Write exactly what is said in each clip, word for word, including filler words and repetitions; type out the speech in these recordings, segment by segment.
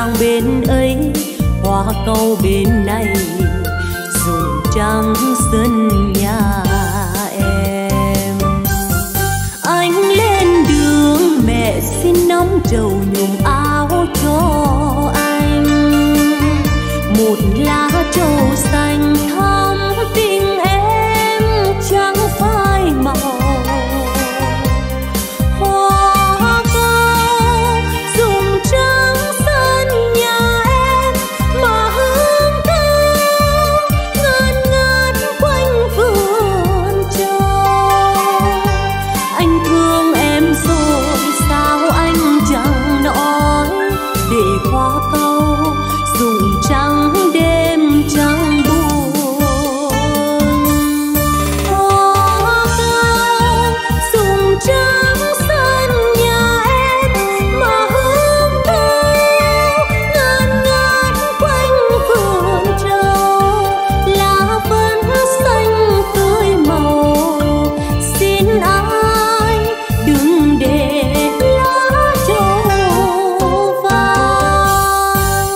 sang bên ấy, hoa câu bên này, rụng trắng sân nhà em. Anh lên đường mẹ xin nắm trầu nhuộm áo cho anh, một lá trầu xanh thắm tình em chẳng phai màu. Hoa cao rụng trắng sân nhà em mà hương thơm ngát ngát quanh vườn trầu. Anh thương em rồi sao anh chẳng nói, để hoa câu rụng trắng đêm trắng buồn. Hoa cao rụng trắng sân nhà em mà hương thơm ngát ngát quanh vườn trầu. Lá vẫn xanh tươi màu, xin ai đừng để lá trầu vàng.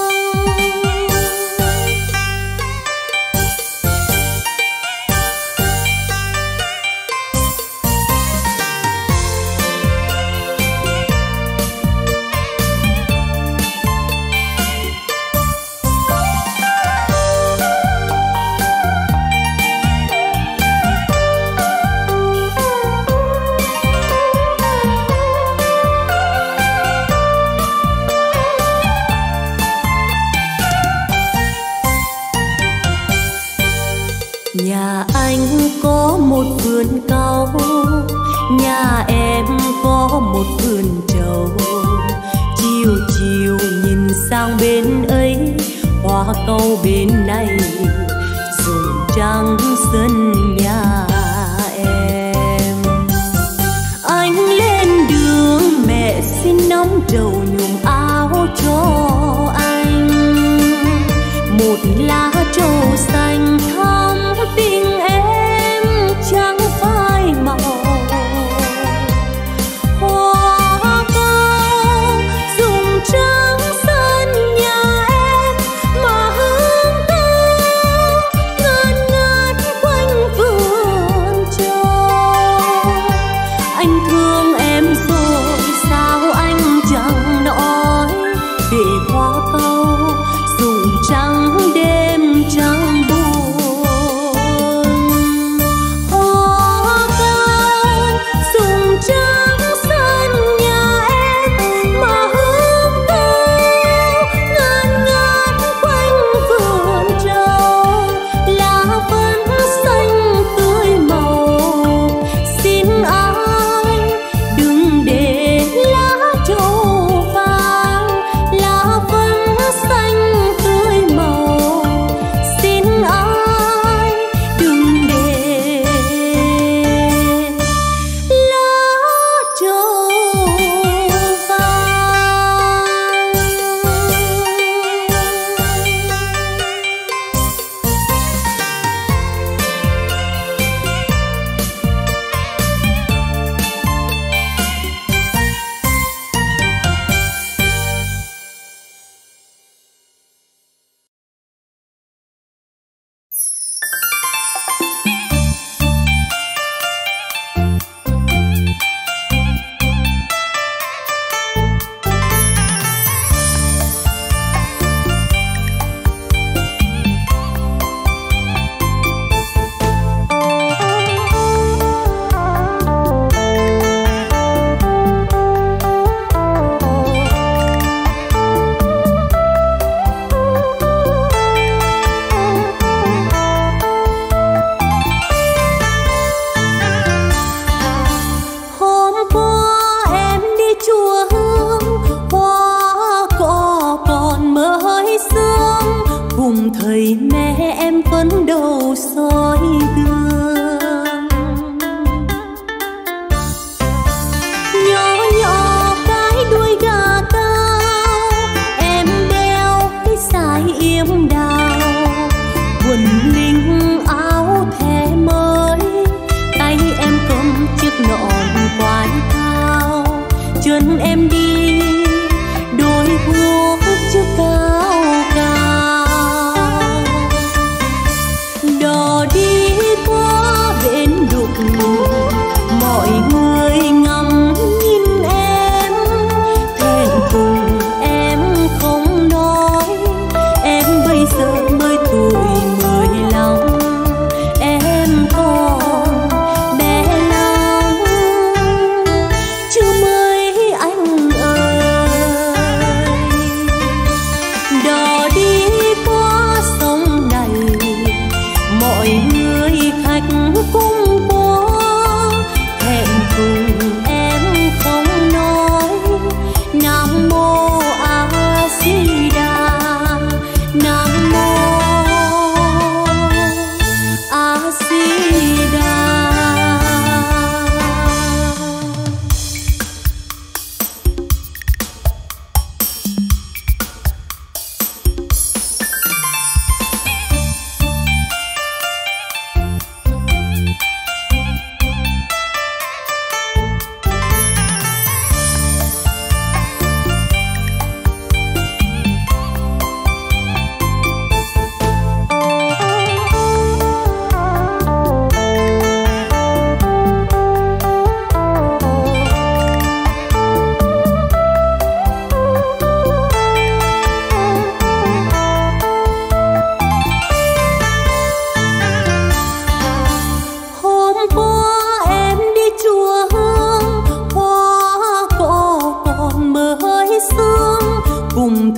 Nhà anh có một vườn cau, nhà em có một vườn trầu. Chiều chiều nhìn sang bên ấy, hoa câu bên này, rụng trắng sân nhà em. Anh lên đường mẹ xin nắm trầu nhuộm áo cho anh, một lá trầu xanh thắm tình em chẳng phai màu. Hoa cao rụng trắng sân nhà em mà hương thơm ngát ngát quanh vườn trầu. Anh thương em rồi sao anh chẳng nói, để hoa câu rụng trắng đêm trắng buồn. Hoa cao rụng trắng sân nhà em mà hương thơm ngát ngát quanh vườn trầu. Lá vẫn xanh tươi màu, xin ai đừng để lá trầu vàng. Lá vẫn xanh tươi màu, xin ai đừng để lá trầu vàng. Hôm qua em đi chùa Hương, hoa cỏ còn mới sương, cùng thầy mẹ em phấn đầu soi gương. Nhỏ nhỏ cái đuôi gà cao, em đeo cái sải yếm đào, quần linh áo thề mới, tay em cầm chiếc nón quai thao. Chân em đi đôi guốc trước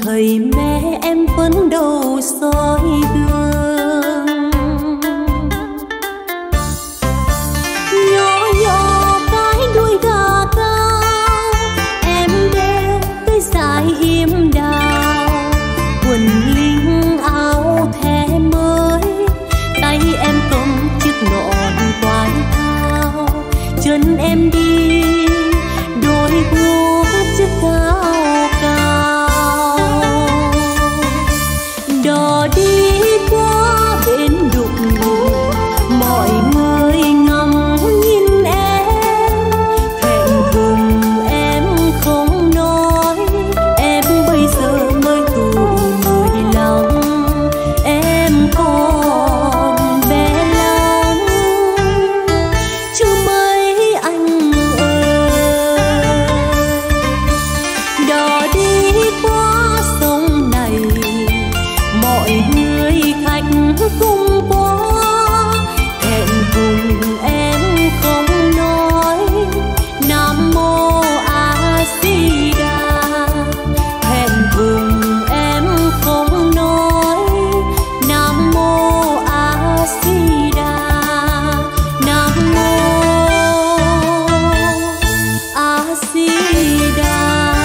thầy mẹ em vẫn đầu soi đường. Nhỏ nhỏ cái đuôi gà cao, em đeo cái dải yếm đào, quần linh áo thẻ mới, tay em cầm chiếc nón quai thao, chân em đi đôi guốc chiếc cao cao, đò đi qua bên đục, mọi người ngắm nhìn em, thẹn thùng em không nói, em bây giờ mới tuổi mười lăm, em còn bé lắm chứ mấy anh ơi. Đò đi qua sông này, mọi người khách cùng qua, thẹn thùng em không nói, Nam Mô A Di Đà, thẹn thùng em không nói, Nam Mô A Di Đà, Nam Mô A Di Đà.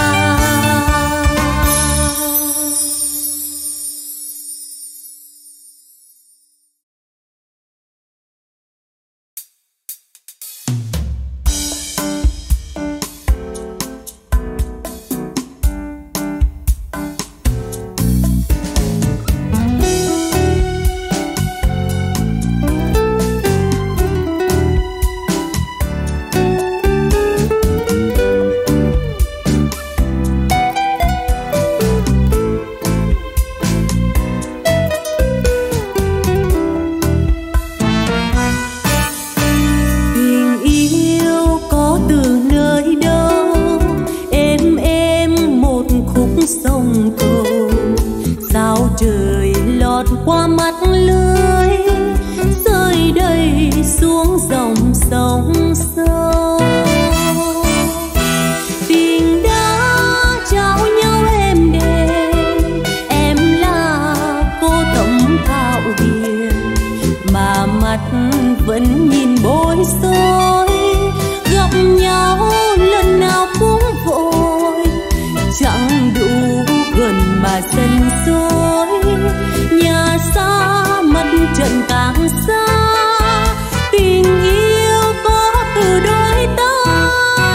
Tình yêu có từ nơi đâu, êm êm một khúc sông cầu, sao trời lọt qua mắt lưới, rơi đầy xuống dòng sông sâu. Tình đã trao nhau êm đềm, em là cô Tấm Thảo Hiền, mà mắt vẫn nhìn bối rối, gặp nhau lần nào cũng vội, chẳng đủ gần mà sân dối, nhà xa mặt trận càng xa, tình yêu có từ đôi ta,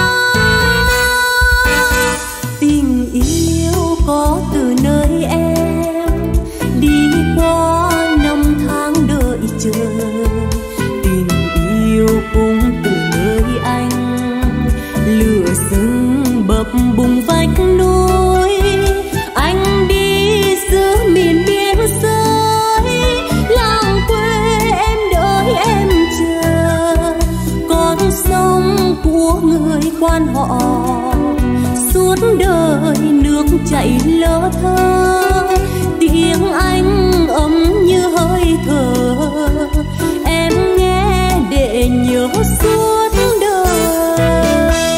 tình yêu có từ nơi em đi qua năm tháng đợi chờ, tình yêu cũng từ nơi anh lửa rừng bập bùng vách núi, anh đi giữa miền biên giới, làng quê em đợi em chờ, con sông của người quan họ suốt đời nước chảy lơ thơ, tiếng anh ấm như hơi thở, em nghe để nhớ suốt đời.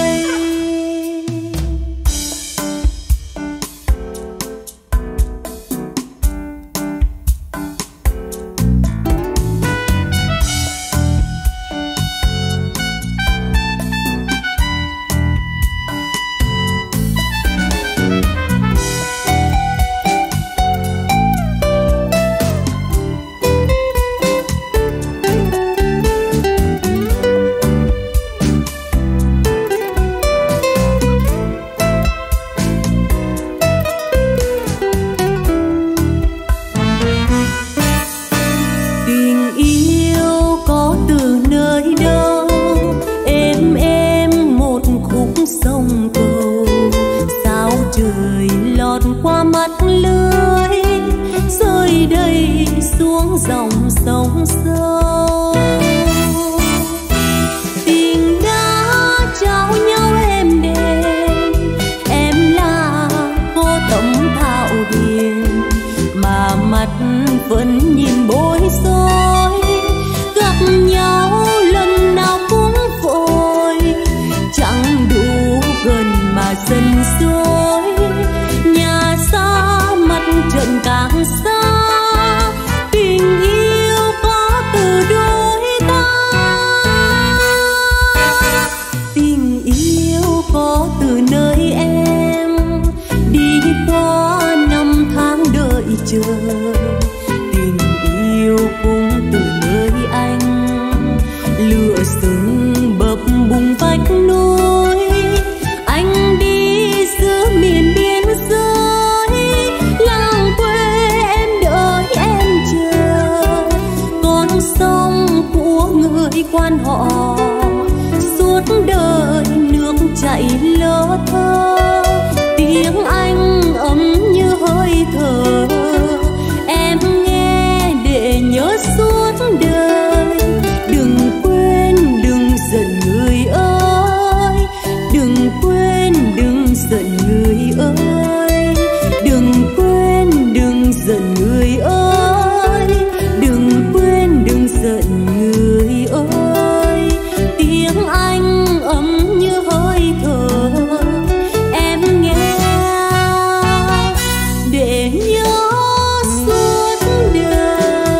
Dòng sông sâu tình đã trao nhau êm đềm, em là cô Tấm Thảo Hiền mà mặt vẫn nhìn bối rối, gặp nhau lần nào cũng vội, chẳng đủ gần mà dần dối, nhà xa chờ. Tình yêu cũng từ nơi anh, lửa sừng bập bùng vách núi. Anh đi giữa miền biên giới, làng quê em đợi em chờ. Con sông của người quan họ suốt đời nước chảy lơ thơ. Tiếng anh ấm như hơi thở, em nghe để nhớ suốt đời. Đừng quên đừng giận người ơi, đừng quên đừng giận người ơi, đừng quên đừng giận người ơi, đừng quên đừng giận người ơi. Tiếng anh ấm như hơi thở, em nghe để nhớ suốt đời.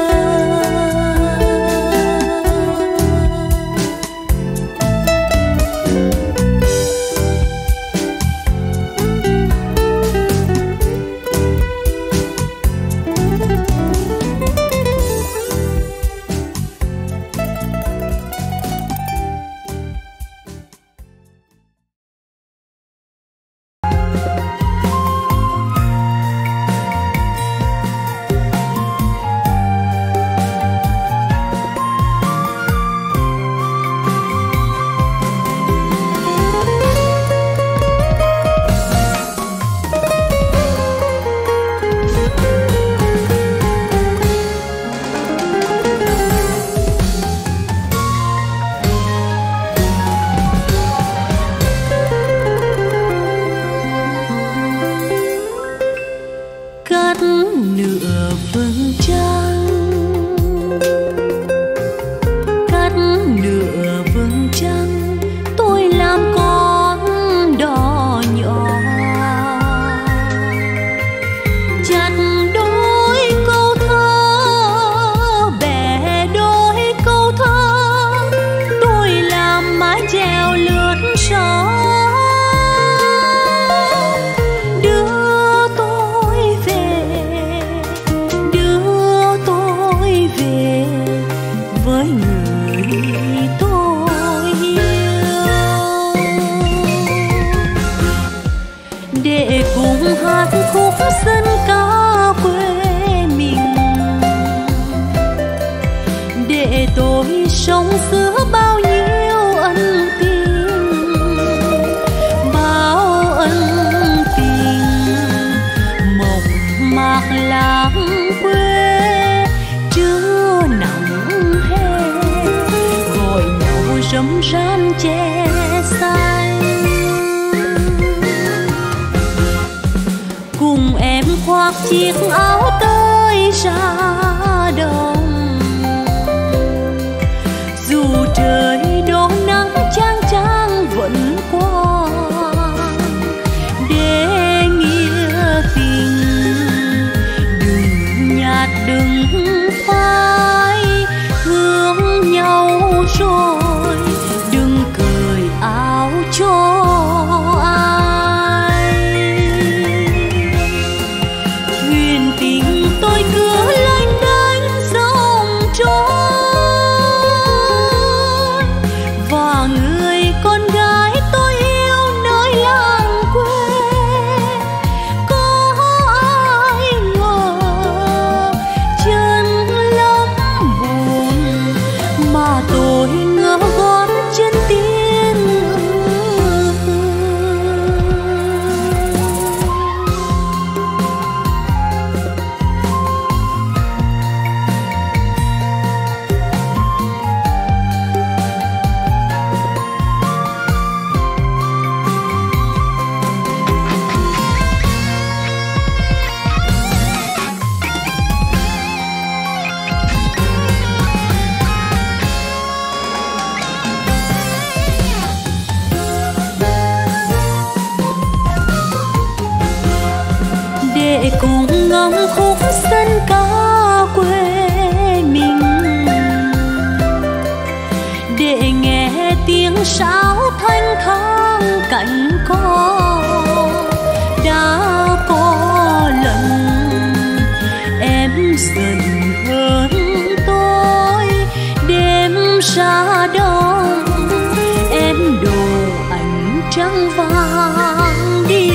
Cắt nửa vầng trăng, cắt nửa vầng trăng, tôi làm con đò nhỏ. Chặt đôi câu thơ, bẻ đôi câu thơ, tôi làm mái chèo lướt sóng. Với người tôi yêu, để cùng hát khúc dân ca quê mình, để tôi sống giữa bao nhiêu ân tình, bao ân tình mộng mạc làng quê chưa nặng râm ran che xanh. Cùng em khoác chiếc áo tơi ra đồng, dù trời đổ nắng chang chang vẫn qua. Để nghĩa tình đừng nhạt đừng phai, hướng nhau rồi đừng cởi áo cho ai. Thuyền tình tôi cứ lênh đênh dòng trôi, và người con gái tôi yêu nơi làng quê. Có ai ngờ chân lắm buồn mà tôi ngỡ gót chân tiên. Để cùng ngắm khúc dân ca quê mình, để nghe tiếng sáo thanh thang cánh cò. Đã có lần dần hơn tôi. Đêm ra đông em đồ ảnh trắng vàng đi.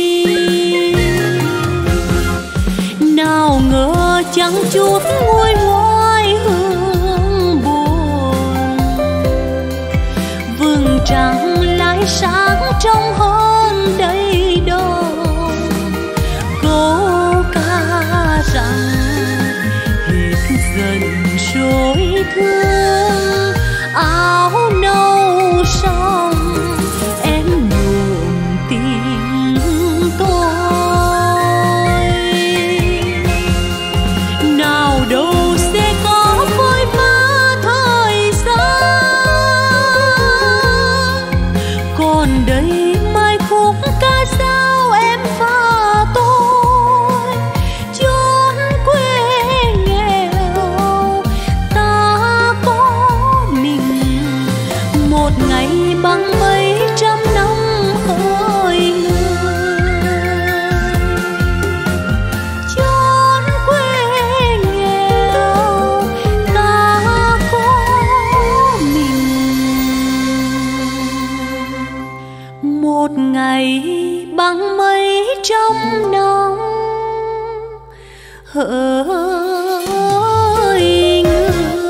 Nào ngờ chẳng chút nguôi ngoai hương buồn, vầng trăng lại sáng trong hơn đây đâu. Câu ca rằng hết dần rồi thương, áo nâu xong em nhuộm tình tôi. Nào đâu sẽ có vội vã thời gian, còn đây mai khúc ca dao em và tôi. Chốn quê nghèo ta có mình, một ngày bằng mấy trăm năm hỡi người. Chốn quê nghèo ta có mình, một ngày bằng mấy trăm năm hỡi người.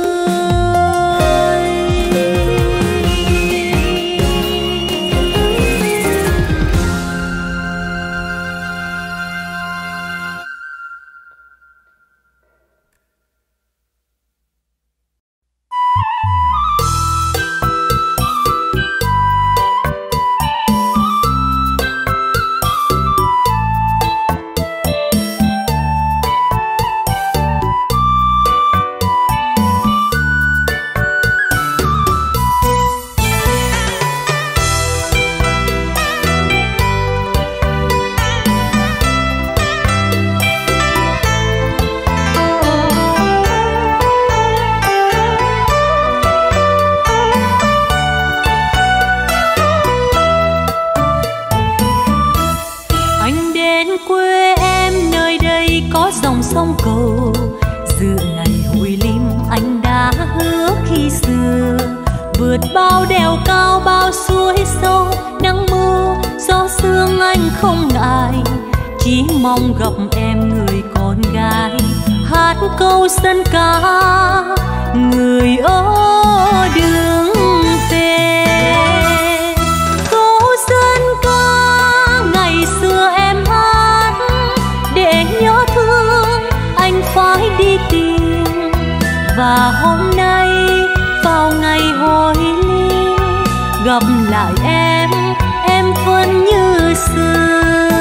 Dòng sông cầu dự ngày hội lim anh đã hứa khi xưa, vượt bao đèo cao bao suối sâu, nắng mưa gió sương anh không ngại, chỉ mong gặp em người con gái, hát câu dân ca người ở đường về. Câu dân ca ngày xưa em hát để nhớ thương anh phải đi tìm, và hôm nay vào ngày hội lim gặp lại em, em vẫn như xưa.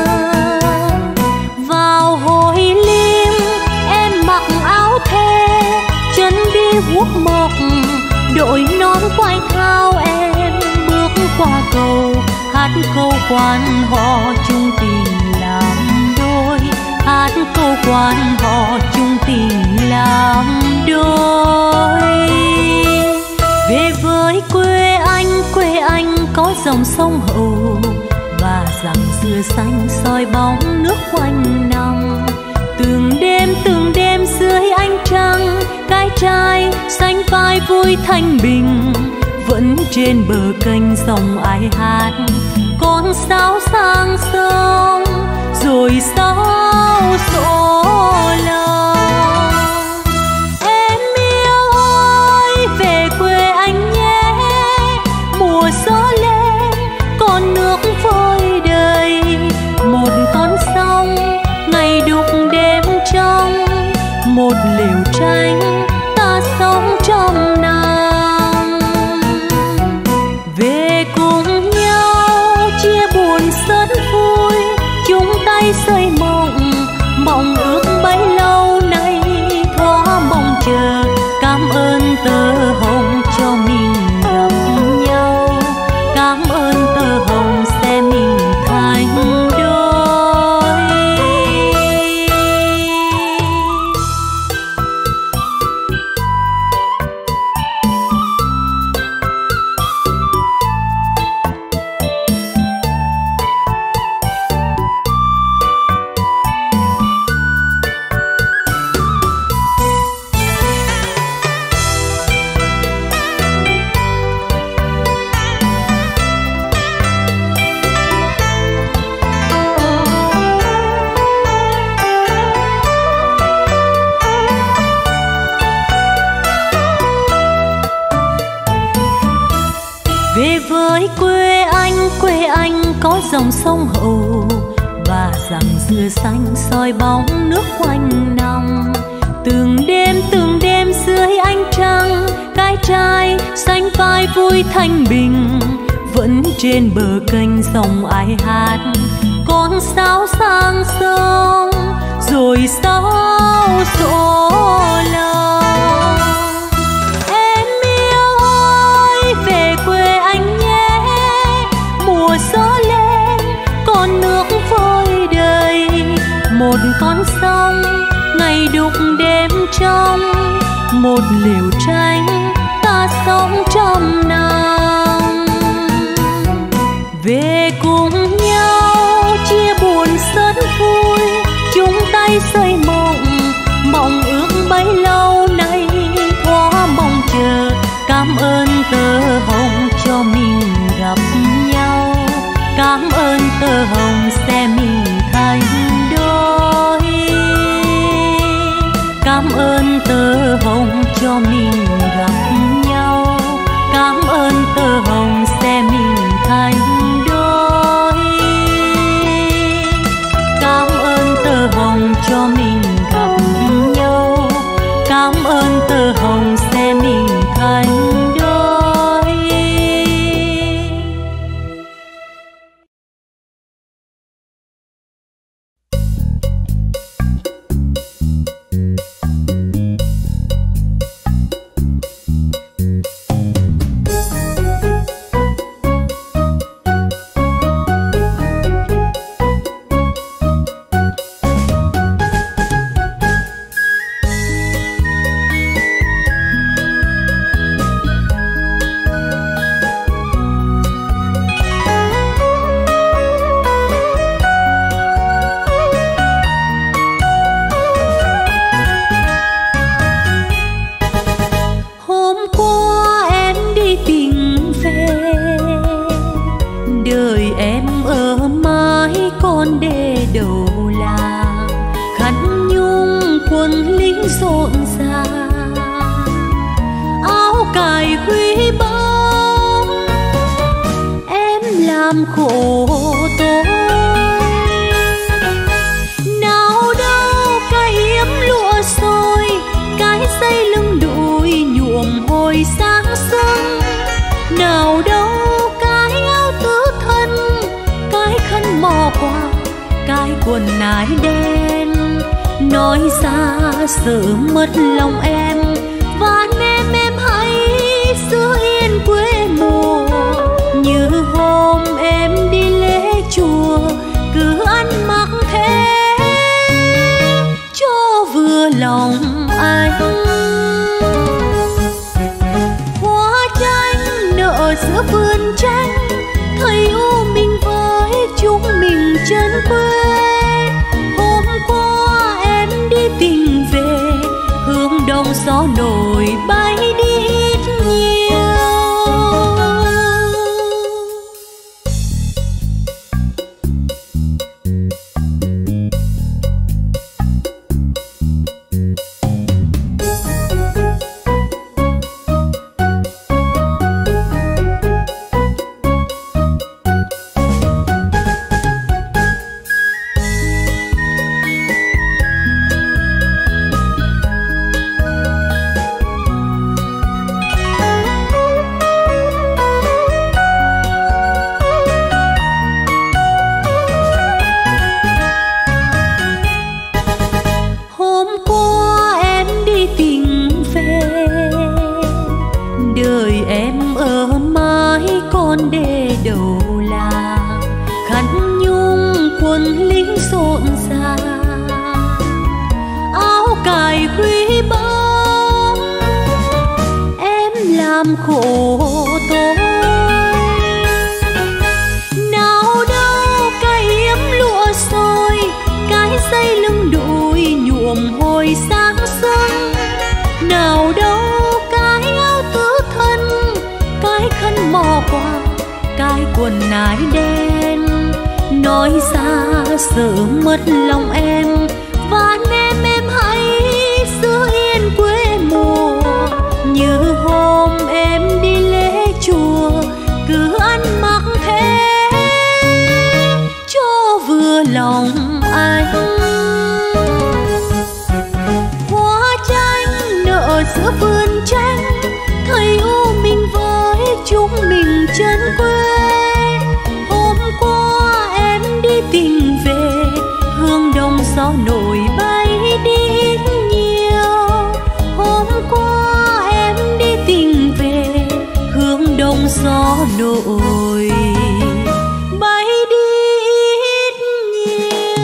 Vào hội lim em mặc áo thê, chân đi guốc mộc, đội nón quai thao em bước qua cầu, hát câu quan họ chung tình làm đôi, hát câu quan họ chung tình làm đôi. Về với quê anh, quê anh có dòng sông Hậu và dặm dừa xanh soi bóng nước quanh năm. Từng đêm từng đêm dưới ánh trăng, cái trai xanh vai vui thanh bình, vẫn trên bờ kênh dòng ai hát con sáo sang sông rồi sao sổ lòng. Em yêu ơi về quê anh nhé, mùa gió lên con nước vơi đầy, một con sông ngày đục đêm trong, một lều tranh ta sống trong năm. Về cùng nhau chia buồn sớt vui, chung tay xây mộng, mộng ước bấy lâu nay thoa mong chờ. Cảm ơn tơ hồng cho mình gặp nhau, cảm ơn tơ hồng sẽ mình thành đôi. dòng sông Hậu và rằng dừa xanh soi bóng nước quanh năm. Từng đêm từng đêm dưới ánh trăng, cái trai xanh phai vui thanh bình, vẫn trên bờ kênh dòng ai hát con sáo sang sông rồi sáo sổ lòng. Em yêu ơi về quê anh nhé, mùa gió lên con nước vơi đầy, một con sông ngày đục đêm trong, một liều tranh ta sống trong nắng. Về cùng nhau chia buồn rất vui, chung tay xây mộng, mộng ước bấy lâu nay thoa mong chờ. Cảm ơn tơ hồng cho mình gặp nhau, cảm ơn tơ hồng sẽ mình thành đôi. Cảm ơn tơ hồng cho mình gặp nhau, cảm ơn tơ hồng sẽ mình thành đôi. Cảm ơn tơ hồng cho mình gặp nhau, cảm ơn tơ hồng sẽ mình thành đôi. Quần ái đen nói ra sợ mất lòng em, và em em hãy giữ yên quê mùa. Như hôm em đi lễ chùa cứ ăn mặc thế cho vừa lòng anh. Hoa tranh nở giữa vườn tranh, thầy u mình với chúng mình chân quê. Tình về hướng đông gió nổi bay đi ít nhiều. Quần ái đen nói ra sợ mất lòng em, và em em hãy giữ yên quê mùa. Như hôm em đi lễ chùa cứ ăn mặc thế giữa vườn tranh, thầy u mình với chúng mình chân quê. Hôm qua em đi tìm về, hương đông gió nổi bay đi ít nhiều. Hôm qua em đi tìm về, hương đông gió nổi bay đi ít nhiều.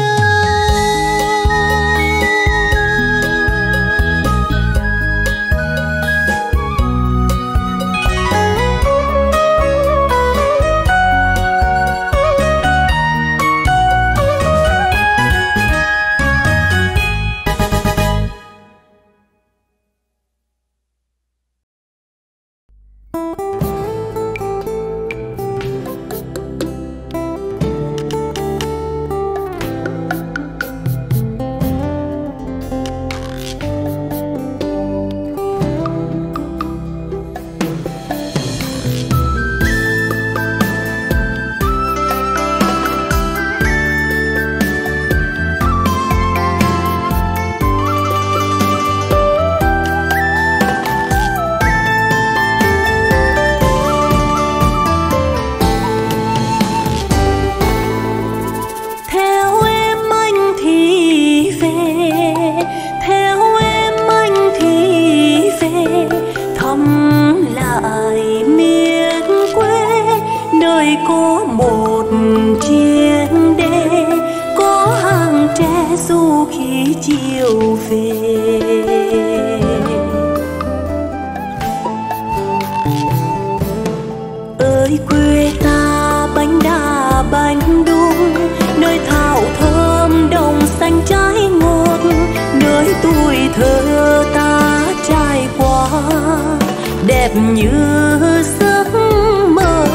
Như giấc mơ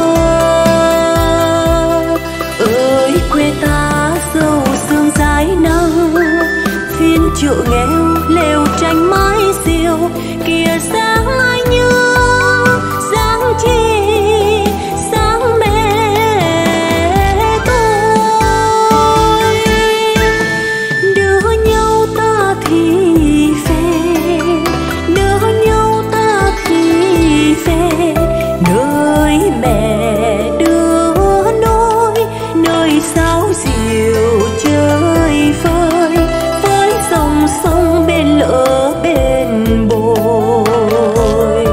ơi quê ta dâu sương rái nắng, phiên chợ nghèo lều tranh mái diều kìa sáng ai nhớ sáng chi sáng mẹ tôi đưa nhau ta thì về đưa nhau ta thì về nơi mẹ đưa nối nơi sáo diều chơi vơi với dòng sông bên lỡ bên bồi.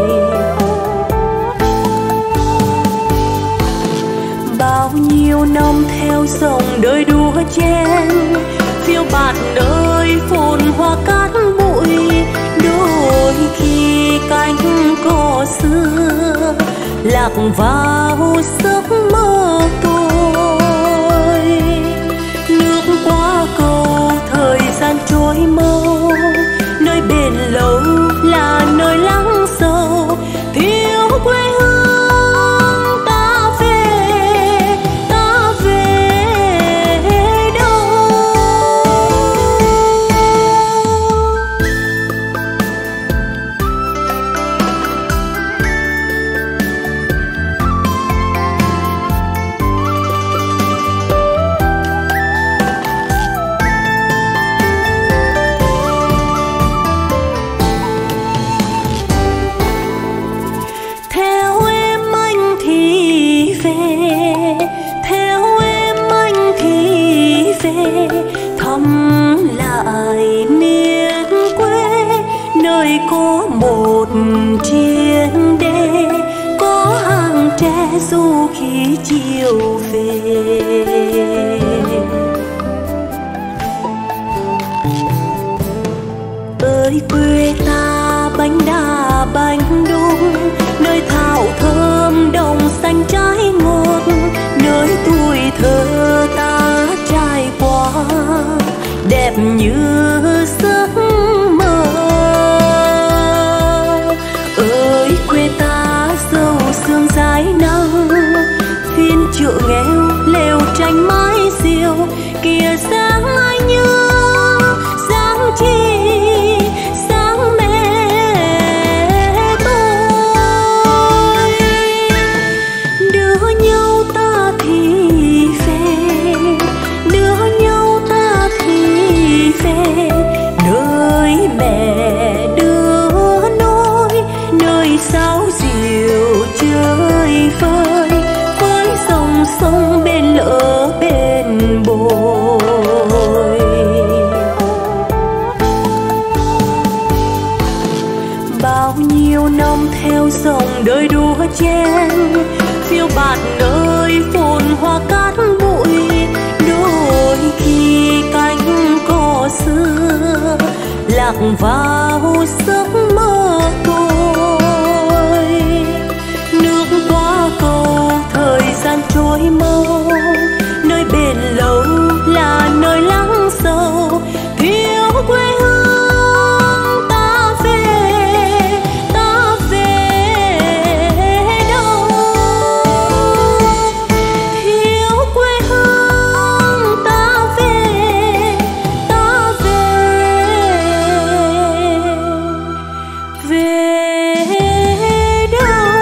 Bao nhiêu năm theo dòng đời đua chen phiêu bạt nơi phồn hoa cát bụi, đôi khi cánh cỏ xưa lạc vào giấc mơ tôi. Nước qua cầu thời gian trôi mau, nơi bền lâu là nơi lắng sâu thiếu quê hương ta về ta về đâu. Thăm lại miền quê nơi có một chiến đê, có hàng tre du khi chiều về. Ơi quê ta bánh đa bánh đúc, nơi thảo thơm đồng xanh trái ngọt, nơi tuổi thơ ta trải qua đẹp như giấc mơ. Ơi quê ta dâu sương rái nắng, phiên chợ nghèo lều tranh mái diều kìa sáng ai nhớ sáng chi sáng mẹ tôi. Đưa nhau ta thì về đưa nhau ta thì về nơi theo dòng đời đua chen. Phiêu bạt nơi phồn hoa cát bụi, đôi khi cánh cỏ xưa lạc vào giấc mơ tôi. Nước qua cầu thời gian trôi mau, nơi bền lâu là nơi lắng sâu. Thiếu quê hương ta về, ta về đâu? Thiếu quê hương ta về, ta về, về đâu?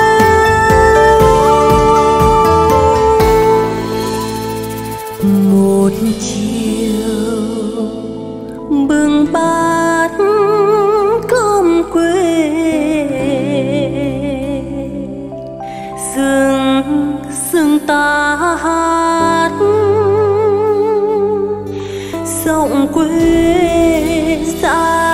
Một chiều bưng bát cơm quê, dừng dừng ta hát giọng quê xa